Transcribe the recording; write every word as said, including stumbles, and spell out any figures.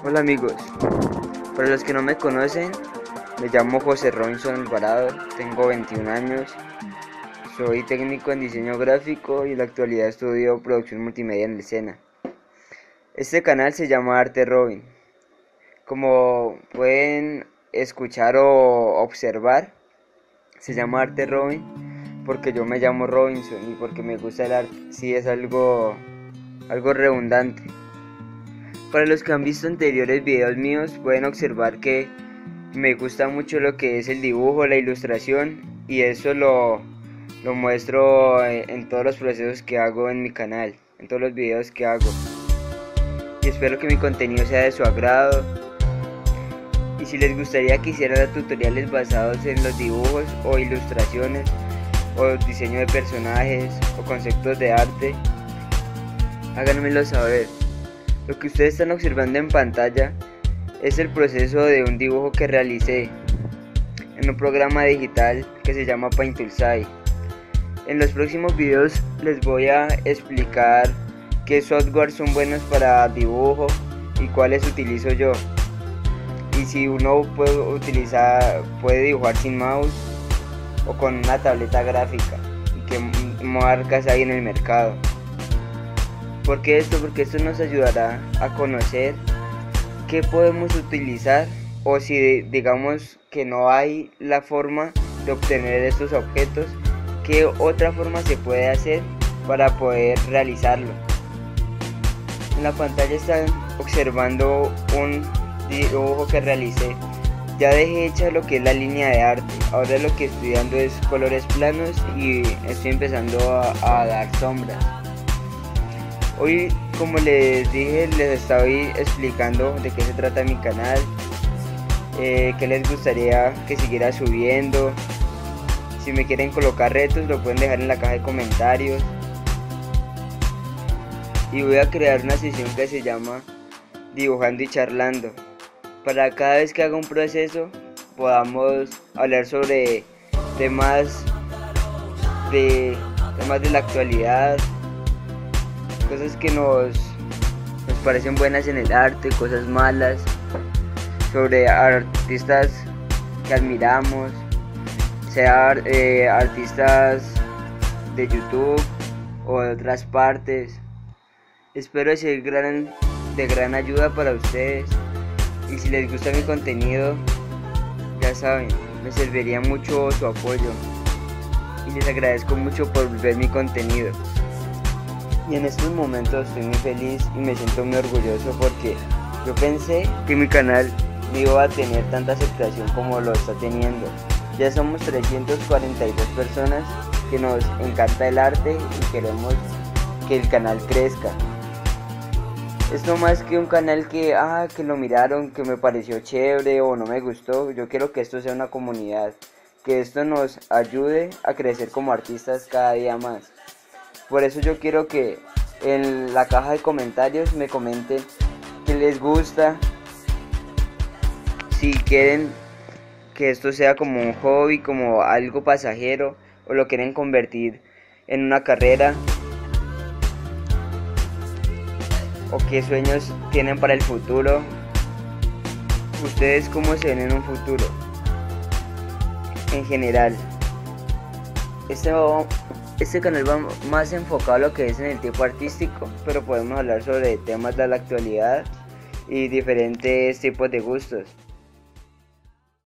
Hola amigos, para los que no me conocen, me llamo José Robinson Alvarado, tengo veintiún años, soy técnico en diseño gráfico y en la actualidad estudio producción multimedia en el SENA. Este canal se llama Arte Robin. Como pueden escuchar o observar, se llama Arte Robin porque yo me llamo Robinson y porque me gusta el arte. Sí, es algo, algo redundante. Para los que han visto anteriores videos míos pueden observar que me gusta mucho lo que es el dibujo, la ilustración, y eso lo, lo muestro en todos los procesos que hago en mi canal, en todos los videos que hago. Y espero que mi contenido sea de su agrado. Y si les gustaría que hiciera tutoriales basados en los dibujos o ilustraciones o diseño de personajes o conceptos de arte, háganmelo saber. Lo que ustedes están observando en pantalla es el proceso de un dibujo que realicé en un programa digital que se llama Paint Toolside. En los próximos videos les voy a explicar qué software son buenos para dibujo y cuáles utilizo yo. Y si uno puede utilizar, puede dibujar sin mouse o con una tableta gráfica y qué marcas hay en el mercado. ¿Por qué esto? Porque esto nos ayudará a conocer qué podemos utilizar, o si digamos que no hay la forma de obtener estos objetos, qué otra forma se puede hacer para poder realizarlo. En la pantalla están observando un dibujo que realicé. Ya dejé hecha lo que es la línea de arte. Ahora lo que estoy dando es colores planos y estoy empezando a, a dar sombras. Hoy, como les dije, les estoy explicando de qué se trata mi canal, eh, qué les gustaría que siguiera subiendo. Si me quieren colocar retos, lo pueden dejar en la caja de comentarios. Y voy a crear una sesión que se llama Dibujando y Charlando, para cada vez que haga un proceso podamos hablar sobre temas de, temas de la actualidad, cosas que nos, nos parecen buenas en el arte, cosas malas, sobre artistas que admiramos, sea eh, artistas de YouTube o de otras partes. Espero ser gran, de gran ayuda para ustedes, y si les gusta mi contenido, ya saben, me serviría mucho su apoyo y les agradezco mucho por ver mi contenido. Y en estos momentos estoy muy feliz y me siento muy orgulloso porque yo pensé que mi canal no iba a tener tanta aceptación como lo está teniendo. Ya somos trescientas cuarenta y dos personas que nos encanta el arte y queremos que el canal crezca. Es no más que un canal que, ah, que lo miraron, que me pareció chévere o no me gustó. Yo quiero que esto sea una comunidad, que esto nos ayude a crecer como artistas cada día más. Por eso yo quiero que en la caja de comentarios me comenten qué les gusta, si quieren que esto sea como un hobby, como algo pasajero, o lo quieren convertir en una carrera, o qué sueños tienen para el futuro. ¿Ustedes cómo se ven en un futuro? En general, este Este canal va más enfocado a lo que es en el tipo artístico, pero podemos hablar sobre temas de la actualidad y diferentes tipos de gustos.